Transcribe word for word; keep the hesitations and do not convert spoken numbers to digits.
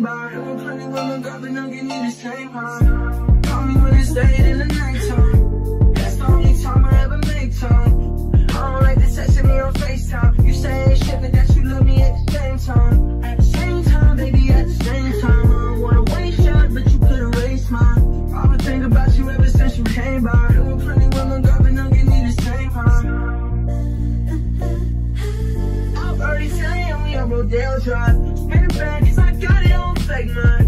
by. There were plenty women grabbing up, give me the same high. Call me when it's late in the nighttime. That's the only time I ever make time. I don't like the texting me on FaceTime. You say ain't shit, but that you love me at the same time. At the same time, baby, at the same time. I don't wanna waste shot, but you could erase mine. I would think about you ever since you came by. There were plenty women grabbing up, give me the same high. I'm already telling you we on Rodale Drive. Spin it back, cause I got it on fake mine.